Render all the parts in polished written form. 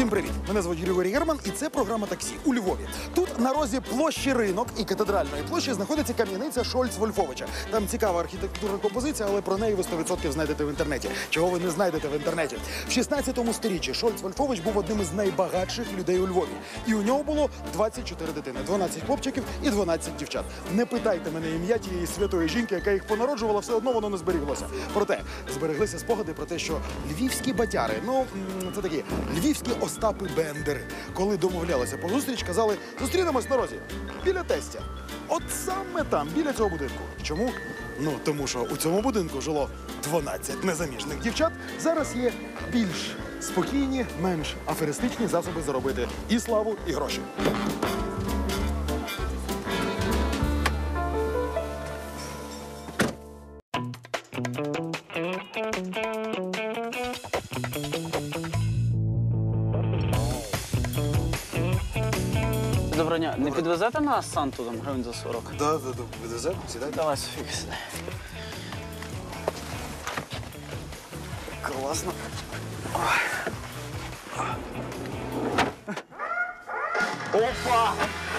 Всім привіт! Мене звуть Григорій Герман, і це програма «Таксі» у Львові. Тут на розі площі Ринок і Катедральної площі знаходиться кам'яниця Шольц-Вольфовича. Там цікава архітектурна композиція, але про неї ви 100% знайдете в інтернеті. Чого ви не знайдете в інтернеті? В 16 сторіччі Шольц-Вольфович був одним із найбагатших людей у Львові. І у нього було 24 дитини, 12 хлопчиків і 12 дівчат. Не питайте мене ім'я тієї святої жінки, яка їх понароджувала, все одно воно не зберіглося. Проте, збереглися спогади про те, що львівські батяри, це такі львівські Остапи Бендери, коли домовлялися про зустріч, казали: зустрінемось на розі, біля тестя. От саме там, біля цього будинку. Чому? Тому що у цьому будинку жило 12 незаміжних дівчат. Зараз є більш спокійні, менш аферистичні засоби заробити і славу, і гроші. Доброго дня. Не підвезете нас Санту там гривень за 40? Да, відвеземо, сідайте. Давай, Софіка, сідай. Класно. Опа!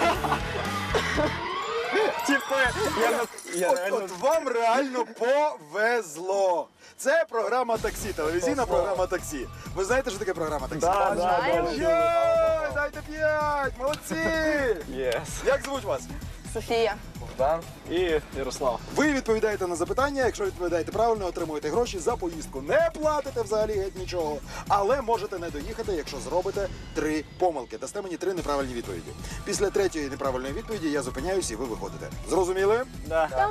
От вам реально повезло. Це програма «Таксі», телевізійна програма «Таксі». Ви знаєте, що таке програма «Таксі»? Да. Дайте 5! Молодці! Як звуть вас? Софія. Богдан і Ярослав. Ви відповідаєте на запитання. Якщо відповідаєте правильно, отримуєте гроші за поїздку. Не платите взагалі геть нічого, але можете не доїхати, якщо зробите 3 помилки. Дасте мені 3 неправильні відповіді. Після 3-ї неправильної відповіді я зупиняюсь і ви виходите. Зрозуміли? Да.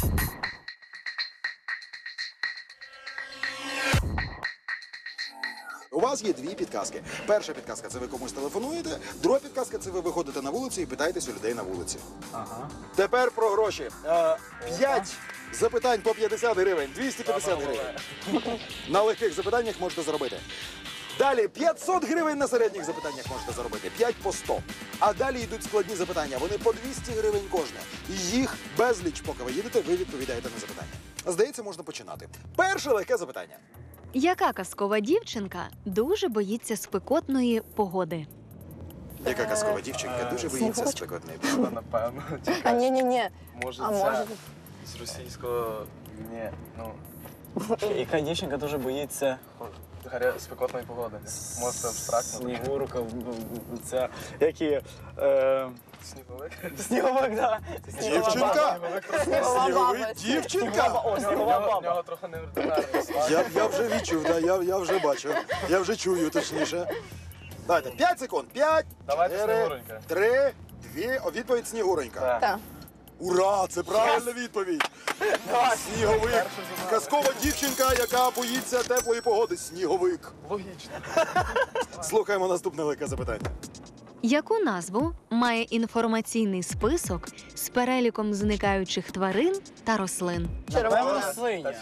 У вас є 2 підказки. Перша підказка – це ви комусь телефонуєте. Друга підказка – це ви виходите на вулицю і питаєтесь у людей на вулиці. Ага. Тепер про гроші. 5 запитань по 50 гривень, 250 гривень. На легких запитаннях можете заробити. Далі 500 гривень на середніх запитаннях можете заробити, 5 по 100. А далі йдуть складні запитання, вони по 200 гривень кожне. І їх безліч, поки ви їдете, ви відповідаєте на запитання. Здається, можна починати. Перше легке запитання. Яка казкова дівчинка дуже боїться спекотної погоди? Яка казкова дівчинка дуже боїться спекотної погоди? Напевно. А ні. Може, А це може. з російського. Ні, яка дівчинка дуже боїться спекотної погоди. Може, це абстрактно. Снігурка, це які... Сніговик? Сніговик, да. Дівчинка? Снігова Сніговик? баба. Дівчинка? О, снігова В баба. нього трохи неординарний слайд. Я вже відчув, да, я вже бачу. Я вже чую, точніше. Давайте, 5 секунд. 5, Давайте 4, Снігуренька. 3, 2, відповідь Снігуренька. Так. Так. Ура, це правильна відповідь. Сніговик. Казкова дівчинка, яка боїться теплої погоди. Сніговик. Логічно. Слухаємо наступне легке запитання. Яку назву має інформаційний список з переліком зникаючих тварин та рослин? Напевно, Червона. синя.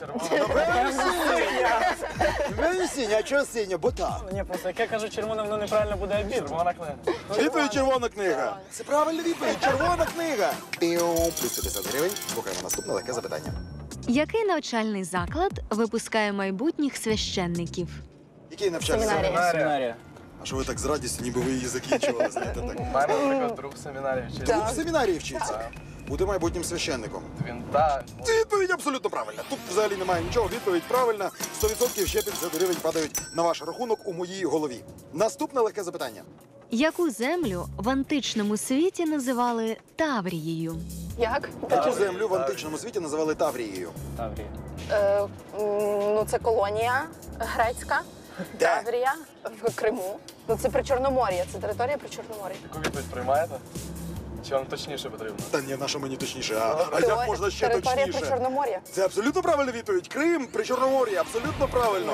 Напевно, синя, а чого синя? Бо так. Ні, просто як я кажу червона, воно неправильно буде обід. Червона книга. Відповідь червона книга. Це правильна відповідь. Червона книга. Плюс 50 гривень. Слухаємо наступне легке запитання. Який навчальний заклад випускає майбутніх священників? Який навчальний Семінарія. заклад? Семінарія. А що ви так з радістю, ніби ви її закінчували, знаєте, так? У мене, наприклад, друг в семінарі вчиться. В семінарії вчиться. Бути майбутнім священником. Він, так. Це відповідь абсолютно правильна. Тут взагалі немає нічого. Відповідь правильна. 100% ще 50 гривень падають на ваш рахунок у моїй голові. Наступне легке запитання. Яку землю в античному світі називали Таврією? Як? Яку землю в античному світі називали Таврією? Таврія. Це колонія грецька. Де? Таврія в Криму. Це при Чорномор'ї, це територія при Чорномор'ї. Яку відповідь приймаєте? Чи вам точніше потрібно? Та ні, на що мені точніше? А як можна ще Територія при точніше? Чорномор'ї. Це абсолютно правильна відповідь. Крим при Чорномор'ї. Абсолютно правильно.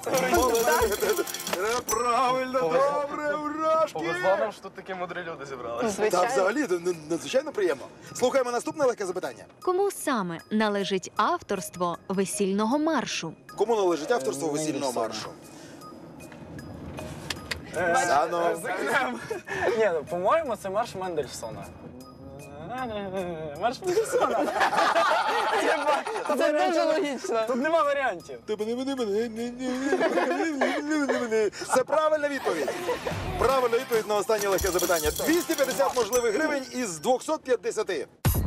Правильно, добре, урашки! Повезло нам, що тут такі мудрі люди зібралися. Та Звичайно. взагалі надзвичайно приємно. Слухаємо наступне легке запитання. Кому саме належить авторство весільного маршу? Кому належить авторство весільного маршу? Сано. Ні, по-моєму, це марш Мендельсона. Марш Мендельсона. Це дуже логічно. Тут нема варіантів. Це правильна відповідь. Правильна відповідь на останнє легке запитання. 250 можливих гривень із 250.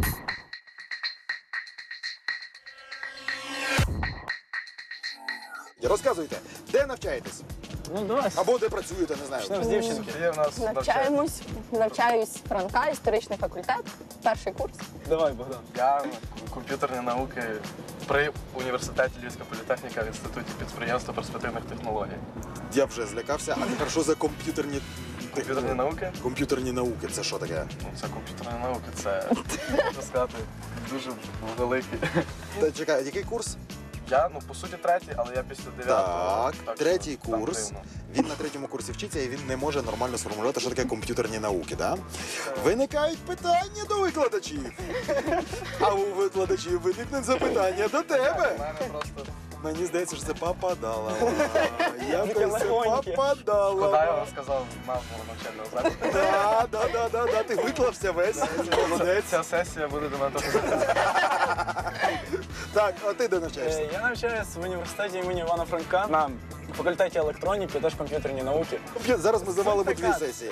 Розказуйте, де навчаєтесь? Ну, давай. Або де працюєте, не знаю. Почнемо з дівчинки. Є в нас Навчаюсь Франка, історичний факультет, перший курс. Давай, Богдан. Я комп'ютерні науки при університеті Львівська політехніка в інституті підприємства перспективних технологій. Я вже злякався, а тепер що за комп'ютерні Комп'ютерні науки? Комп'ютерні науки, це що таке? Ну, це комп'ютерні науки, це, можна сказати, дуже великий. Та чекай, який курс? Я, по суті, третій, але я після 9-го. Так, третій що там курс. дивно. Він на третьому курсі вчиться і він не може нормально сформулювати, що таке комп'ютерні науки, да? Виникають питання до викладачів. А у викладачів виникнуть запитання до У тебе. мене просто Мені здається, що це попадало. Якось це легоньке. попадало. Кодаєва сказав назву навчального закладу. Да, ти виклався весь. Молодець. Ця сесія буде до мене теж. Так, а ти де навчаєшся? Я навчаюсь в університеті імені Івана Франка на факультеті електроніки, теж комп'ютерні науки. Зараз ми завалимо Суть дві така- сесії.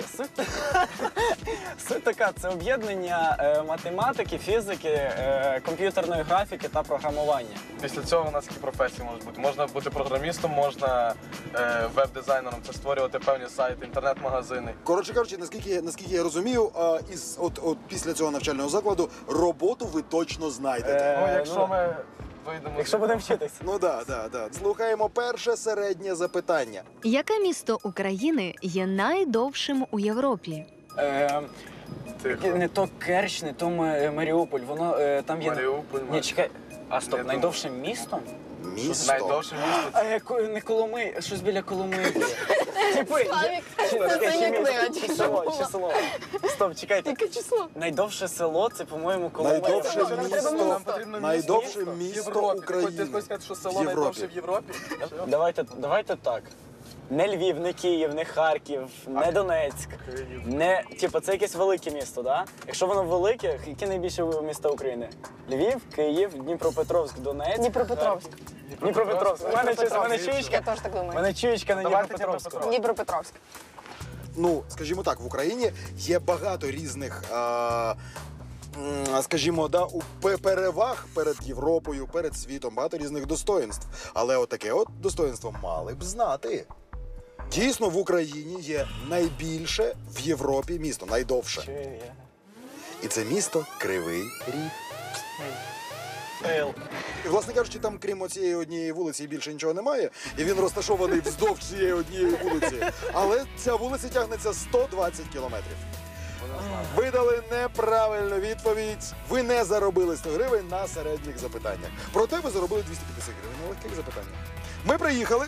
Суть така, це об'єднання математики, фізики, комп'ютерної графіки та програмування. Після цього у нас які професії можуть бути. Можна бути програмістом, можна веб-дизайнером, це створювати певні сайти, інтернет-магазини. Коротше кажучи, наскільки я розумію, от після цього навчального закладу роботу ви точно знайдете. Ну, якщо ми вийдемо... Якщо будемо вчитися. Ну да. Слухаємо перше середнє запитання. Яке місто України є найдовшим у Європі? Тихо. Не то Керч, не то Маріуполь. Воно там є. Маріуполь, Ні, чекай. А стоп, Я найдовше місто? Місто. Найдовше місто. Не Коломи, щось біля Коломи. Типи, Славік, це синя книга, чи що? чи село. Стоп, чекайте. Яке число? Найдовше село це, по-моєму, Коломи. Найдовше Нам треба місто. місто. Потрібно Найдовше в місто Європі. України. Ти хочеш сказати, що В село Європі. найдовше в Європі? Давайте так. Не Львів, не Київ, не Харків, не Донецьк. Не, це якесь велике місто, да? Якщо воно велике, які найбільші міста України? Львів, Київ, Дніпропетровськ, Донецьк. Дніпропетровськ. Дніпропетровськ. У мене чуєчка. Я теж так У думаю. мене чуєчка на Давайте Дніпропетровську. Дніпропетровськ. Ну, скажімо так, в Україні є багато різних, скажімо, переваг перед Європою, перед світом, багато різних достоїнств. Але отаке от достоїнство мали б знати. Дійсно, в Україні є найбільше в Європі місто, найдовше. Чую я. І це місто Кривий Ріг. Ел. І, власне кажучи, там, крім оцієї однієї вулиці, більше нічого немає, і він розташований вздовж цієї однієї вулиці. Але ця вулиця тягнеться 120 кілометрів. Ви дали неправильну відповідь. Ви не заробили 100 гривень на середніх запитаннях. Проте ви заробили 250 гривень на легких запитаннях. Ми приїхали.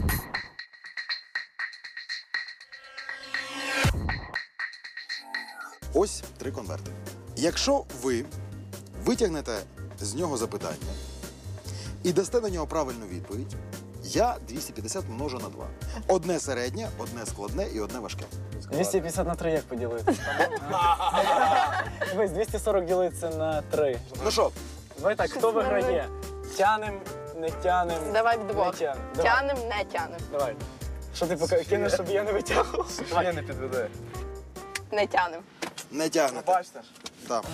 Ось 3 конверти. Якщо ви витягнете з нього запитання і дасте на нього правильну відповідь, я 250 множу на 2. Одне середнє, одне складне і одне важке. 250 на 3 як поділити? Дивись, 240 ділиться на 3. Ну що, Давай так, хто виграє? Тянем, не тянем. Давай вдвох. Не тянем. Давай. Тянем, не тянем. Давай. Що ти поки кинеш, щоб я не витягував? Я не підведе. Не тянем. не тягнете. Бачите ж? Так,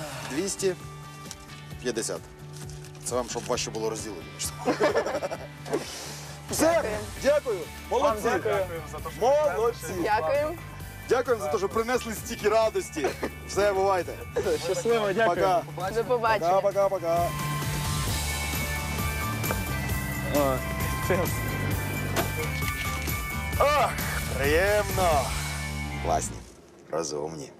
250. Це вам, щоб важче було розділити. Все, дякую, молодці. Дякую. Дякую за те, що Молодці. Дякую. Дякуємо за те, що принесли стільки радості. Все, бувайте. Щасливо, дякую. Пока. До побачення. Пока. Ох, приємно. Класні, розумні.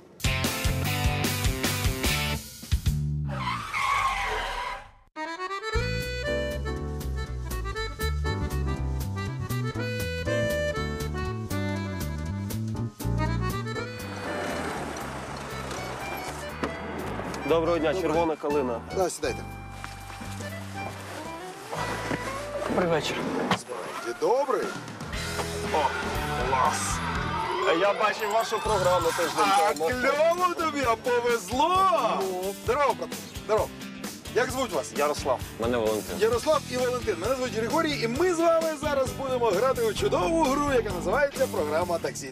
Доброго дня, червона калина. Да, сідайте. Добрий вечір. Ти добрий? Клас. Я бачив вашу програму тиждень тому. Кльово тобі, а повезло! Здорово, брат. Здорово. Як звуть вас? Ярослав. Мене Валентин. Ярослав і Валентин. Мене звуть Григорій, і ми з вами зараз будемо грати у чудову гру, яка називається «Програма таксі».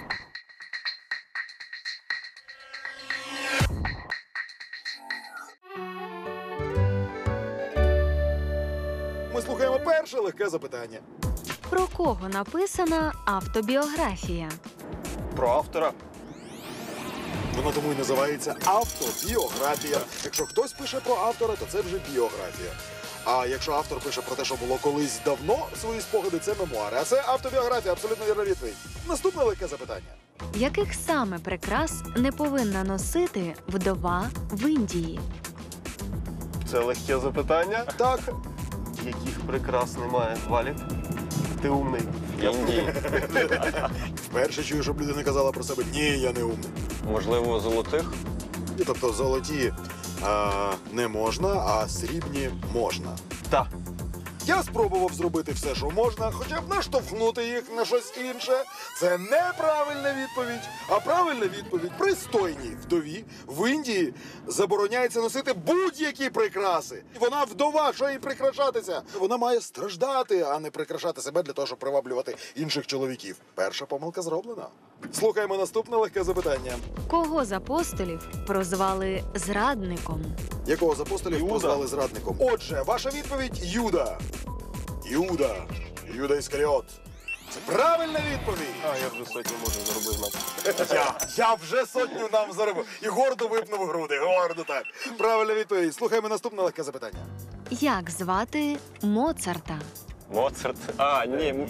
Ми слухаємо перше легке запитання. Про кого написана автобіографія? Про автора. Воно тому і називається автобіографія. Якщо хтось пише про автора, то це вже біографія. А якщо автор пише про те, що було колись давно, свої спогади, це мемуари. А це автобіографія, абсолютно вірна відповідь. Наступне легке запитання. Яких саме прикрас не повинна носити вдова в Індії? Це легке запитання. Так, Яких прикрас немає. Валік, ти умний. Індії. вперше чую, щоб людина казала про себе «Ні, я не умний». Можливо, золотих? І, тобто золоті не можна, а срібні можна. Так. Я спробував зробити все, що можна, хоча б наштовхнути їх на щось інше. Це неправильна відповідь. А правильна відповідь – пристойній вдові в Індії забороняється носити будь-які прикраси. Вона вдова, що їй прикрашатися? Вона має страждати, а не прикрашати себе для того, щоб приваблювати інших чоловіків. Перша помилка зроблена. Слухаємо наступне легке запитання. Кого з апостолів прозвали зрадником? Якого з апостолів Юда. прозвали зрадником? Отже, ваша відповідь – Юда. Юда. Юда Іскаріот. Це правильна відповідь. А, я вже сотню можу заробив нам. Я вже сотню нам заробив. І гордо випнув груди. Гордо так. Правильна відповідь. Слухаємо наступне легке запитання. Як звати Моцарта? Моцарт. А, ні.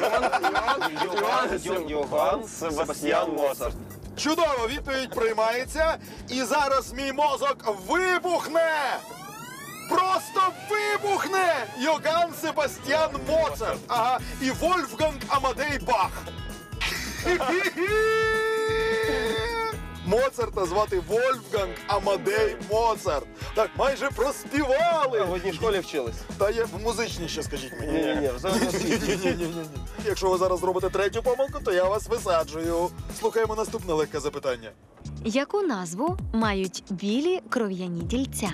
Йоганн Себастьян Моцарт. Чудово, відповідь приймається. І зараз мій мозок вибухне. Просто вибухне! Йоганн Себастьян Моцарт. Ага. І Вольфганг Амадей Бах. Моцарта звати Вольфганг Амадей Моцарт. Так, майже проспівали. В одній школі вчились. Та є в музичній ще, скажіть мені. Ні-ні-ні, взагалі освіті. Ні. Якщо ви зараз зробите третю помилку, то я вас висаджую. Слухаємо наступне легке запитання. Яку назву мають білі кров'яні тільця?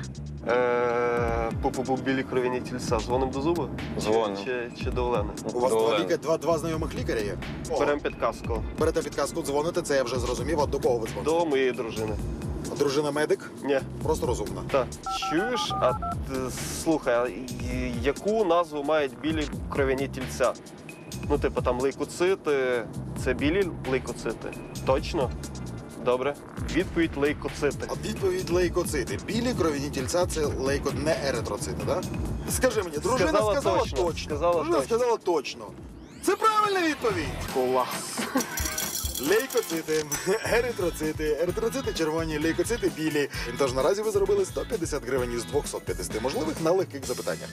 Білі кров'яні тільця. Дзвоним до зуба? Дзвоним. Чи до Олени? У вас До два, Олени. два знайомих лікаря є? О, Беремо підказку. берете підказку, дзвоните, це я вже зрозумів. А до кого ви дзвоните? До моєї дружини. Дружина медик? Ні. Просто розумна. Так. Чуєш? Слухай, а яку назву мають білі кров'яні тільця? Ну, типу, там лейкоцити. Це білі лейкоцити? Точно? Добре. Відповідь лейкоцити. А відповідь лейкоцити. Білі кров'яні тільця – це не еритроцити, так? Скажи мені, дружина сказала точно. Дружина сказала точно. Це правильна відповідь. Клас. Лейкоцити, еритроцити червоні, лейкоцити білі. Тож наразі ви заробили 150 гривень із 250 можливих на легких запитаннях.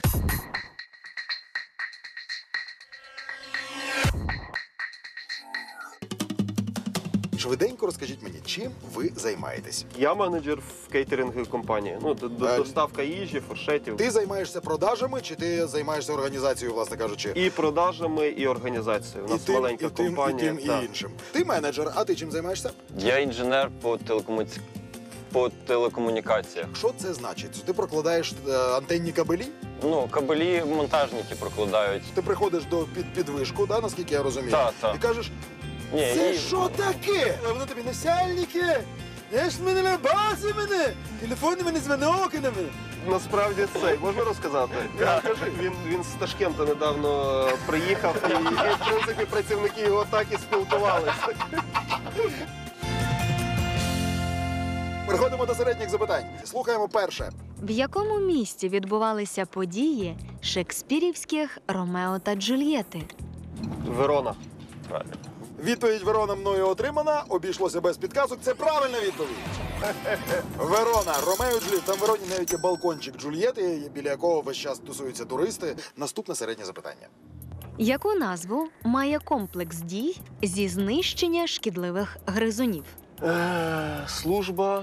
Швиденько розкажіть мені, чим ви займаєтесь? Я менеджер в кейтеринговій компанії. Ну, доставка їжі, фуршетів. Ти займаєшся продажами, чи ти займаєшся організацією, власне кажучи? І продажами, і організацією. У нас маленька і тим, компанія. і тим, так. і іншим. Ти менеджер, а ти чим займаєшся? Я інженер по телекомунікаціях. Що це значить? Ти прокладаєш антенні кабелі? Ну, кабелі монтажники прокладають. Ти приходиш до підвишку, да, наскільки я розумію? Так. І кажеш, Ні, це і- що таке? А воно тобі насяльники, я ж мене на базі мене, телефони мене, дзвонок на мене. Насправді це можна розказати? Він з Ташкента недавно приїхав і в принципі працівники його так і спілкувалися. Переходимо до середніх запитань. Слухаємо перше. В якому місті відбувалися події шекспірівських Ромео та Джульєти? Верона. Правильно. Відповідь Верона мною отримана, обійшлося без підказок. Це правильна відповідь. Верона, Ромео і Джульєта. Там в Вероні навіть є балкончик Джульєти, біля якого весь час тусуються туристи. Наступне середнє запитання. Яку назву має комплекс дій зі знищення шкідливих гризунів? Служба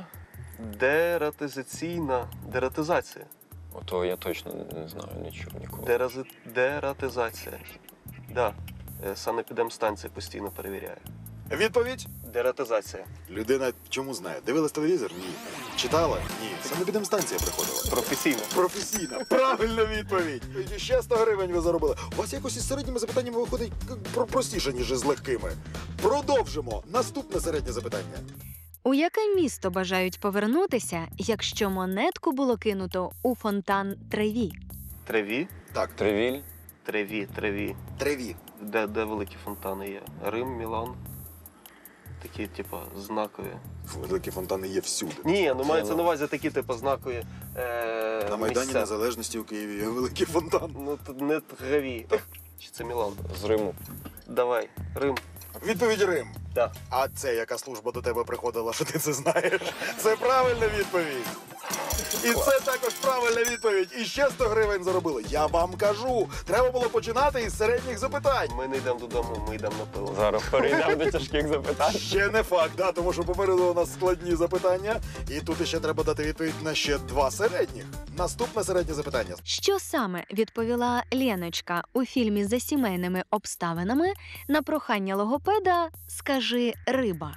дератизація. Ото я точно не знаю нічого нікого. Дератизація. Да. Санепідемстанція постійно перевіряє. Відповідь? Дератизація. Людина чому знає? Дивилась телевізор? Ні. Читала? Ні. Санепідемстанція приходила. Професійно. Професійна. Правильна відповідь. І ще 100 гривень ви заробили. У вас якось із середніми запитаннями виходить простіше, ніж із легкими. Продовжимо. Наступне середнє запитання. У яке місто бажають повернутися, якщо монетку було кинуто у фонтан Треві? Треві? Так, Тревіль. Треві. Треві. Де великі фонтани є? Рим, Мілан. Такі, типу, знакові. Великі фонтани є всюди. Ні, ну мається на увазі такі, типу, знакові На Майдані місця. Незалежності у Києві є великий фонтан. Ну, тут не Треві. Чи це Мілан? З Риму. Давай, Рим. Відповідь Рим. Так. А це яка служба до тебе приходила, що ти це знаєш? Це правильна відповідь. І це також правильна відповідь. І ще 100 гривень заробили. Я вам кажу, треба було починати із середніх запитань. Ми не йдемо додому, ми йдемо на пиво. Зараз перейдемо до тяжких запитань. Ще не факт, да, тому що попереду у нас складні запитання. І тут іще треба дати відповідь на ще 2 середніх. Наступне середнє запитання. Що саме відповіла Леночка у фільмі «За сімейними обставинами» на прохання логопеда «Скажи риба»?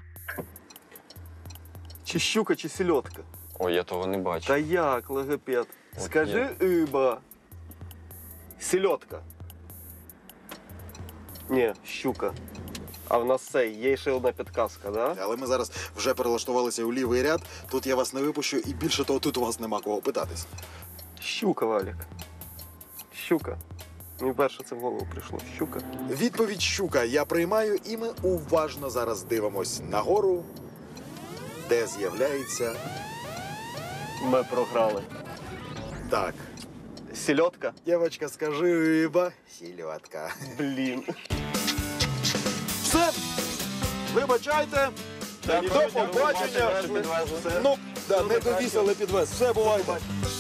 Чи щука, чи сільотка? Ой, я того не бачу. Та як, логопед? От Скажи є. риба. Сільотка. Ні, щука. А в нас це, є ще одна підказка, да? Але ми зараз вже перелаштувалися у лівий ряд. Тут я вас не випущу, і більше того, тут у вас нема кого питатись. Щука, Валік. Щука. Мені перше це в голову прийшло. Щука. Відповідь щука я приймаю, і ми уважно зараз дивимось нагору, де з'являється Ми програли. так. Сільотка? Дівчатка, скажи риба, сільотка. Блін. Все, вибачайте. До побачення. Ну, да, не довіз, але підвез. Все, бувайте.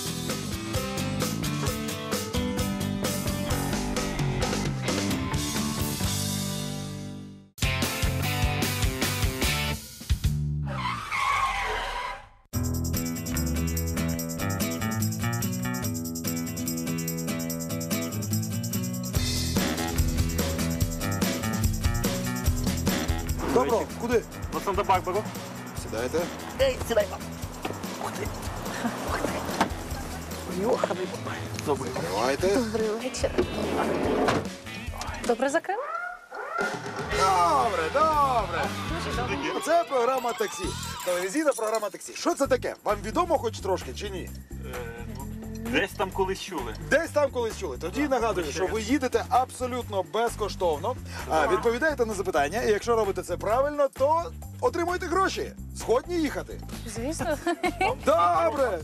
Добро, куди? На Санта-Барбару. Сідайте. Тривайте. Добрий вечір. Добре закрили? Добре. Це програма таксі. Телевізійна програма таксі. Що це таке? Вам відомо хоч трошки чи ні? Десь там колись чули. Десь там колись чули. Тоді нагадую, що ви їдете абсолютно безкоштовно, відповідаєте на запитання, і якщо робите це правильно, то отримуєте гроші. Згодні їхати. Звісно. Добре.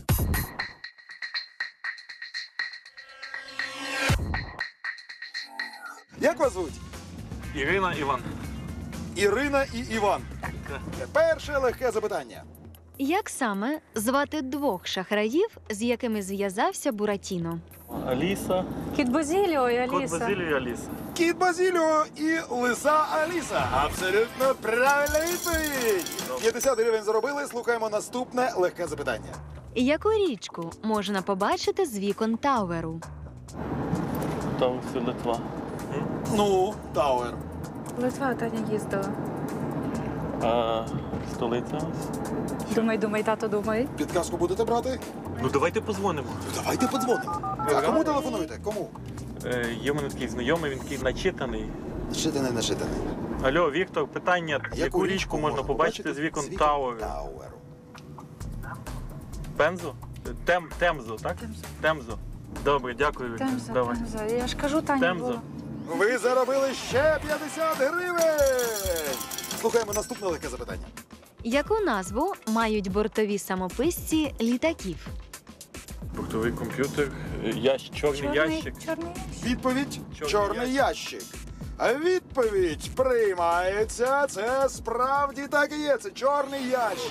Як вас звуть? Ірина, Іван. Ірина і Іван. Перше легке запитання. Як саме звати двох шахраїв, з якими зв'язався Буратіно? Аліса. Кіт Базіліо і Кот Аліса. Базиліо і Аліса. Кіт Базіліо і лиса Аліса. Абсолютно правильна відповідь. 50 гривень заробили. Слухаємо наступне легке запитання. Яку річку можна побачити з вікон Тауеру? Там все Литва. Ну, Тауер. Литва Таня їздила. А столиця? Думай, тато, думай. Підказку будете брати? Ну давайте позвонимо. Ну, давайте подзвонимо. А кому телефонуєте? Кому? Є в мене такий знайомий, він такий начитаний. Начитаний, начитаний. Алло, Віктор, питання, яку річку можна побачити з вікон Тауеру? Тауеру. Пензу? Темзу, так? Темзу. Добре, дякую, Віктор. Давай. Я ж кажу, Таня Темзу. була. Ви заробили ще 50 гривень! Слухаємо наступне легке запитання. Яку назву мають бортові самописці літаків? Бортовий комп'ютер, чорний ящик. Чорний. Відповідь Чорний чорний ящик. А відповідь приймається. Це справді так і є. Це чорний ящик.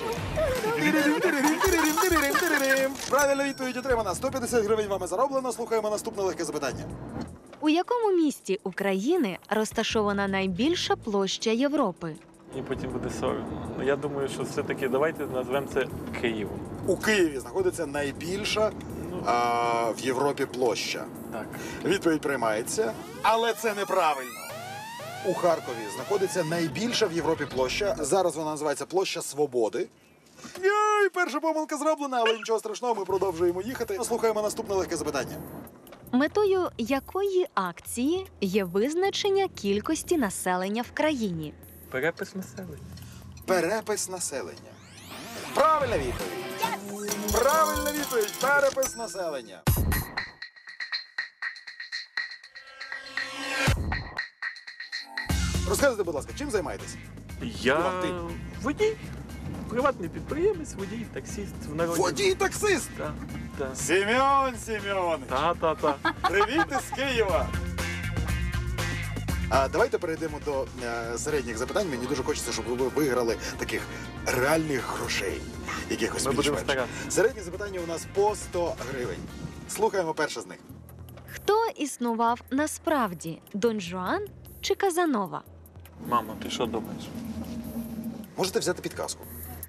Правильна відповідь отримана. 150 гривень вами зароблено. Слухаємо наступне легке запитання. У якому місті України розташована найбільша площа Європи? І потім буде соромно. Ну, я думаю, що все-таки давайте назвемо це Києвом. У Києві знаходиться найбільша в Європі площа. Так. Відповідь приймається, але це неправильно. у Харкові знаходиться найбільша в Європі площа. Зараз вона називається Площа Свободи. Йой, перша помилка зроблена, але нічого страшного, ми продовжуємо їхати. Слухаємо наступне легке запитання. Метою якої акції є визначення кількості населення в країні? Перепис населення. Перепис населення. Правильна відповідь. Правильна відповідь. Перепис населення. Розказуйте, будь ласка, чим займаєтесь? Я Ти. водій, приватний підприємець, водій, таксист в народі. Водій-таксист! Так, так. Семен! Та. Привіт із Києва! А давайте перейдемо до середніх запитань. Мені дуже хочеться, щоб ви виграли таких реальних грошей. Якихось Ми будемо більш-менш. старатися. Середні запитання у нас по 100 гривень. Слухаємо перше з них. Хто існував насправді – Дон Жуан чи Казанова? Мамо, ти що думаєш? Можете взяти підказку.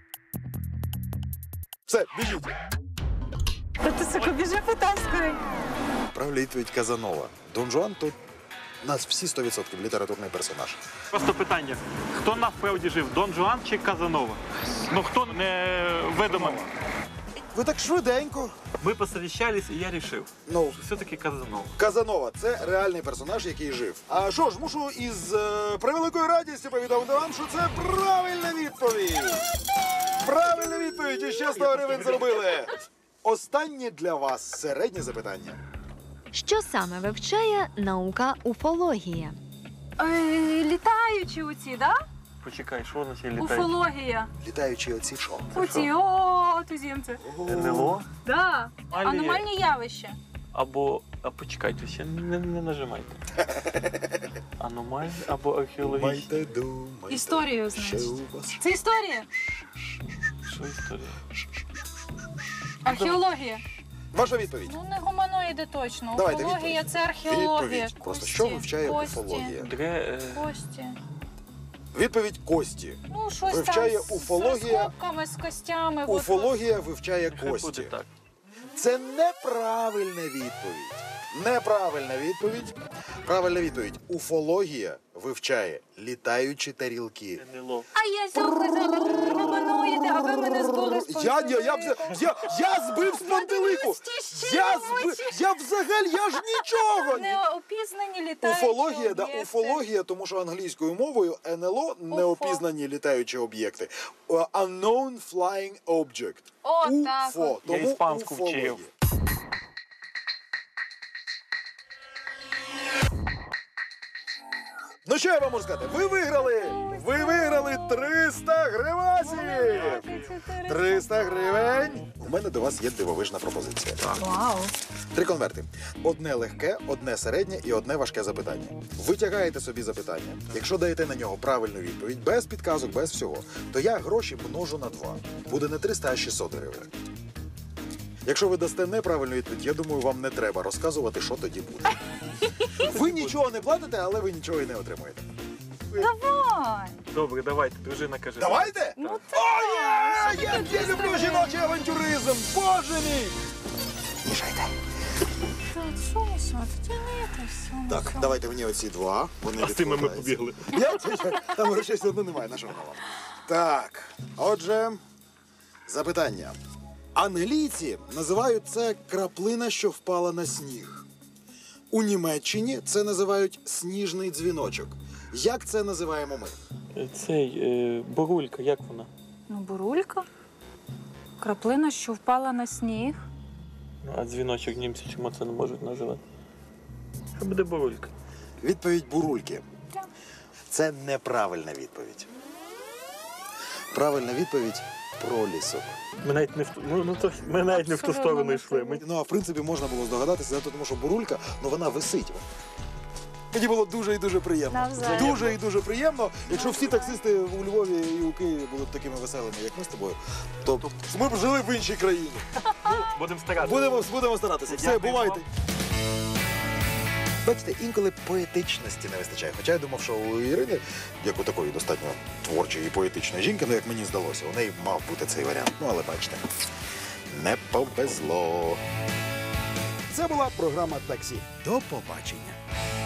Все, біжіть. Та ти сука, біжи потаскай. Правильна відповідь Казанова. Дон Жуан – то у нас всі 100% літературний персонаж. Просто питання. Хто насправді жив, Дон Жуан чи Казанова? Ну, хто не видумав? Ви так швиденько. Ми посовіщались, і я вирішив, Ну, що все-таки Казанова. Казанова – це реальний персонаж, який жив. А що ж, мушу із превеликою радістю повідомити вам, що це правильна відповідь. Правильна відповідь, і ще 100 гривень зробили. Останнє для вас середнє запитання. Що саме вивчає наука уфологія? Літаючі оці, да? Почекай, що на цій літає? Уфологія. Літаючі оці що? Оці, туземці. НЛО? Да. Аномалії. Аномальні явища. Або, почекайте, ще не нажимайте. Аномальні або археологічні. Майте думайте, Історію, що значить. у вас. Це історія. Що історія? Археологія. Ваша відповідь. Ну, не гуманоїди точно. Давайте, Уфологія відповідь. це археологія. Відповідь. Просто Кості, що вивчає кості, уфологія? Кості. Відповідь Кості. Ну, щось Вивчає там уфологія. з розкопками, з костями. Уфологія вивчає Хай буде кості. так. Це неправильна відповідь. Неправильна відповідь. Правильна відповідь. Уфологія вивчає літаючі тарілки. НЛО. А я сьогодні казала, гуманоїди, а ви мене збили з Я збив з пантелику. Я взагалі, я ж нічого. Неопізнані літаючі Уфологія, да, об'єкти. уфологія, тому що англійською мовою НЛО – неопізнані літаючі об'єкти. Unknown flying object. О, так. УФО. Я Тому іспанську уфологія. вчив. Ну що я вам можу сказати? Ви виграли 300 гривасів! 300 гривень! У мене до вас є дивовижна пропозиція. Вау. 3 конверти. Одне легке, одне середнє і одне важке запитання. Витягаєте собі запитання. Якщо даєте на нього правильну відповідь, без підказок, без всього, то я гроші множу на 2. Буде не 300, а 600 гривень. Якщо ви дасте неправильну відповідь, я думаю, вам не треба розказувати, що тоді буде. Ви нічого не платите, але ви нічого і не отримуєте. Давай. Добре, давайте, дружина каже. Давайте? Ну, О, є! Я люблю жіночий авантюризм! Боже мій! Мішайте. Що мішати? Тянитися. Так, давайте мені оці 2. Вони А з тими ми відкладаються. побігли. Там грошей все одно немає, на що воно вам? Так, отже, запитання. Англійці називають це краплина, що впала на сніг. У Німеччині це називають сніжний дзвіночок. Як це називаємо ми? Бурулька, як вона? Ну, бурулька. Краплина, що впала на сніг. А дзвіночок німці чому це не можуть називати? Це буде бурулька. Відповідь бурульки. Це неправильна відповідь. Правильна відповідь пролісок. Ми навіть не в ту, ми навіть не в ту сторону йшли. Ми... Ну, а в принципі можна було здогадатися, тому що бурулька, ну вона висить. Мені було дуже і дуже приємно. Навзаєм. Дуже і дуже приємно. Якщо всі таксисти у Львові і у Києві були б такими веселими, як ми з тобою, то ми б жили в іншій країні. Будемо старатися. Будемо старатися. Все, Дякую бувайте. вам. Бачите, інколи поетичності не вистачає. Хоча я думав, що у Ірини, як у такої достатньо творчої і поетичної жінки, ну як мені здалося, у неї мав бути цей варіант. Ну, але бачите, не повезло. Це була програма «Таксі». До побачення.